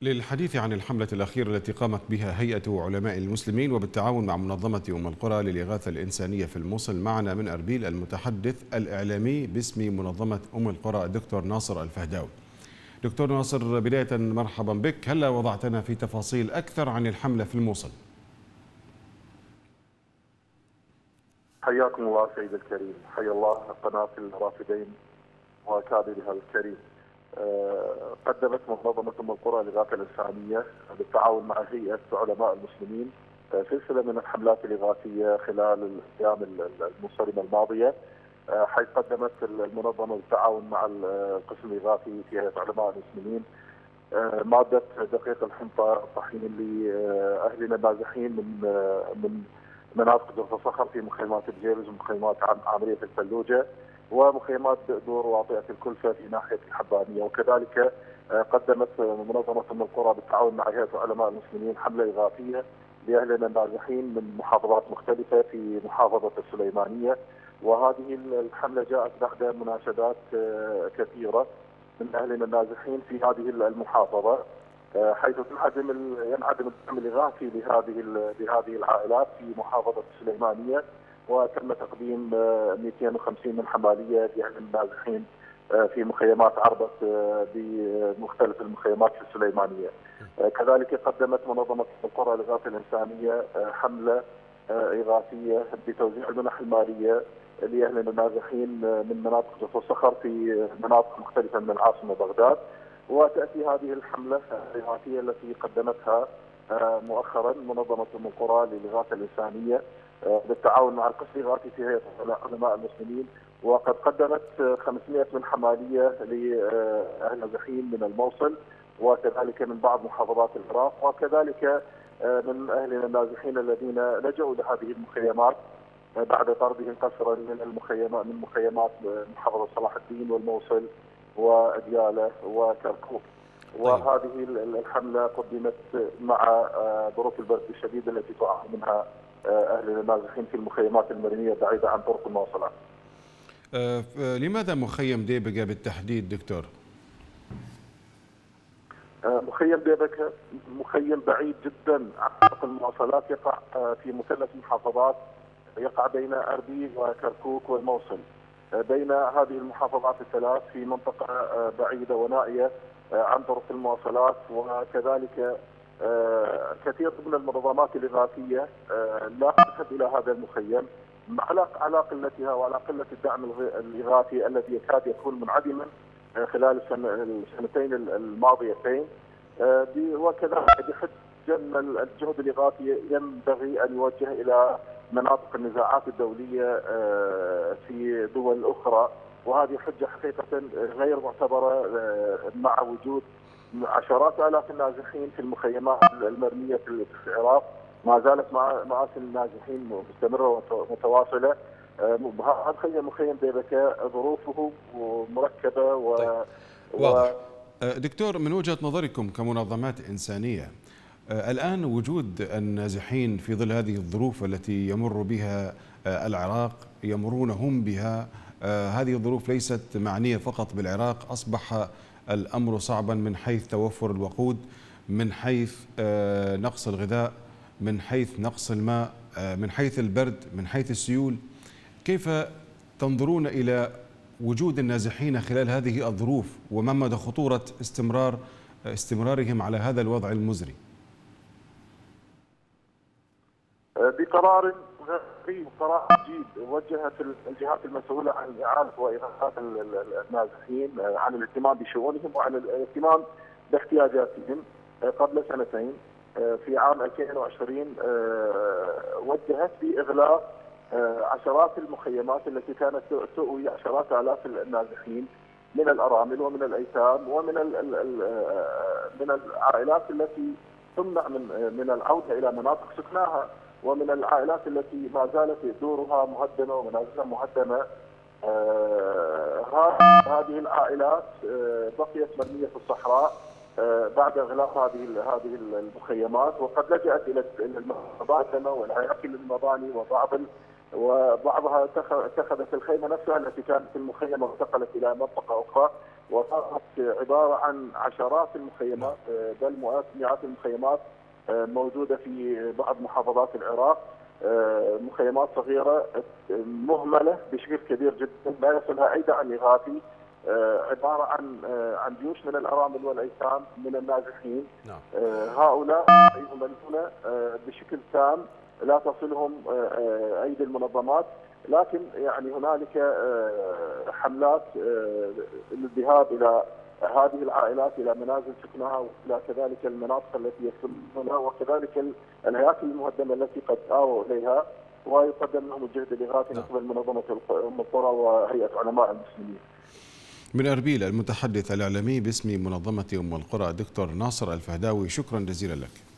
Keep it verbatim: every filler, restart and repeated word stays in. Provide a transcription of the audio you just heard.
للحديث عن الحملة الأخيرة التي قامت بها هيئة علماء المسلمين وبالتعاون مع منظمة أم القرى للإغاثة الإنسانية في الموصل، معنا من أربيل المتحدث الإعلامي باسم منظمة أم القرى الدكتور ناصر الفهداوي. دكتور ناصر، بداية مرحبا بك، هلا وضعتنا في تفاصيل أكثر عن الحملة في الموصل؟ حياكم الله سيد الكريم، حيا الله قناة الرافدين وكادرها الكريم. أه قدمت منظمة أم القرى للإغاثة الإنسانية بالتعاون مع هيئة علماء المسلمين أه سلسلة من الحملات الإغاثية خلال الأيام المنصرمة الماضية، أه حيث قدمت المنظمة بالتعاون مع القسم الإغاثي في هيئة علماء المسلمين أه مادة دقيق الحنطة الطحين لأهلنا النازحين من أه من مناطق جرف الصخر في مخيمات الجيلز ومخيمات عامرية الفلوجة ومخيمات دور واطئة الكلفة في ناحية الحبانية. وكذلك قدمت منظمة أم القرى بالتعاون مع هيئة علماء المسلمين حملة إغاثية لأهلنا النازحين من محافظات مختلفة في محافظة السليمانية، وهذه الحملة جاءت بعد مناشدات كثيرة من أهلنا النازحين في هذه المحافظة، حيث تنعدم ينعدم الدعم الاغاثي لهذه لهذه العائلات في محافظه السليمانيه، وتم تقديم مئتين وخمسين من حماليه لاهل النازحين في مخيمات عربه بمختلف المخيمات في السليمانيه. كذلك قدمت منظمه القرى للإغاثة الإنسانية حمله اغاثيه بتوزيع المنح الماليه لاهلنا النازحين من مناطق جرف الصخر في مناطق مختلفه من العاصمه بغداد. وتأتي هذه الحملة الإغاثية التي قدمتها مؤخرا منظمة أم القرى للإغاثة الإنسانية بالتعاون مع القسم الإغاثي في هيئة علماء المسلمين، وقد قدمت خمسمئة من حمالية لأهل النازحين من الموصل وكذلك من بعض محافظات العراق، وكذلك من أهلنا النازحين الذين لجأوا لهذه المخيمات بعد طردهم قسرا من المخيمات من مخيمات محافظة صلاح الدين والموصل وديالى وكركوك. وهذه الحملة قدمت مع ظروف البرد الشديدة التي تعاني منها أهل النازحين في المخيمات المرمية بعيدة عن طرق المواصلات. أه لماذا مخيم ديبقة بالتحديد دكتور؟ مخيم ديبقة مخيم بعيد جدا عن طرق المواصلات، يقع في مثلث محافظات، يقع بين أربيل وكركوك والموصل. بين هذه المحافظات الثلاث في منطقة بعيدة ونائية عن طرق المواصلات، وكذلك كثير من المنظمات الإغاثية لا تذهب إلى هذا المخيم على قلتها وعلى قلة الدعم الإغاثي الذي يكاد يكون منعدما خلال السنتين الماضيتين، وكذلك بحجة أن الجهد الإغاثي ينبغي أن يوجه إلى مناطق النزاعات الدولية في دول أخرى، وهذه حجة حقيقة غير معتبرة مع وجود عشرات آلاف النازحين في المخيمات المرمية في العراق. ما زالت مآسي النازحين مستمرة ومتواصلة. هذا مخيم ديبقة ظروفه مركبة و... طيب. واضح. دكتور، من وجهة نظركم كمنظمات إنسانية، الآن وجود النازحين في ظل هذه الظروف التي يمر بها العراق يمرون هم بها، هذه الظروف ليست معنية فقط بالعراق، أصبح الأمر صعبا من حيث توفر الوقود، من حيث نقص الغذاء، من حيث نقص الماء، من حيث البرد، من حيث السيول. كيف تنظرون إلى وجود النازحين خلال هذه الظروف، وما مدى خطورة استمرار استمرارهم على هذا الوضع المزري؟ بقرار غريب، قرار جديد وجهت الجهات المسؤولة عن إعانة وإغاثة النازحين عن الاهتمام بشؤونهم وعن الاهتمام باحتياجاتهم قبل سنتين في عام ألفين وعشرين وجهت بإغلاق عشرات المخيمات التي كانت تؤوي عشرات آلاف النازحين من الأرامل ومن الأيتام ومن من العائلات التي تمنع من من العودة إلى مناطق سكناها، ومن العائلات التي ما زالت دورها مهدمة ومنازلها مهدمة. آه هذه العائلات آه بقيت مرمية في الصحراء آه بعد إغلاق هذه هذه المخيمات، وقد لجأت إلى المبادمة والهياكل المباني، وبعض وبعضها اتخذت الخيمة نفسها التي كانت في المخيم وانتقلت إلى منطقة أخرى. وصارت عباره عن عشرات المخيمات بل مئات المخيمات موجوده في بعض محافظات العراق، مخيمات صغيره مهمله بشكل كبير جدا لا يصلها اي دعم اغاثي، عباره عن عن جيوش من الارامل والايتام من النازحين. هؤلاء يهملون بشكل تام، لا تصلهم ايدي المنظمات، لكن يعني هنالك حملات للذهاب الى هذه العائلات الى منازل سكنها والى كذلك المناطق التي يسكنونها وكذلك الهياكل المهدمه التي قد آووا اليها، ويقدم لهم الجهد الاغاثي من قبل منظمه ام القرى وهيئه علماء المسلمين. من أربيل المتحدث الإعلامي باسم منظمة أم القرى دكتور ناصر الفهداوي، شكرا جزيلا لك.